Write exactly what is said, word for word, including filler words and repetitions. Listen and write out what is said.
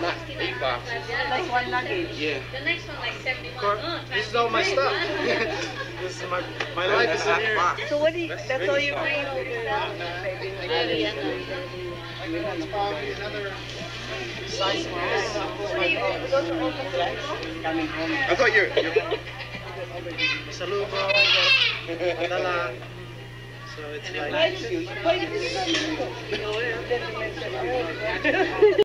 eight boxes. Like one luggage. Yeah. The next one like seventy-one. Cor- Oh, This is all my stuff. This is my my life is in here. So what do you, that's all you bring over Daddy, and Size What do you, those are all coming home. I thought you're. you're Salubong, padala. So it's like. Why did you, why did you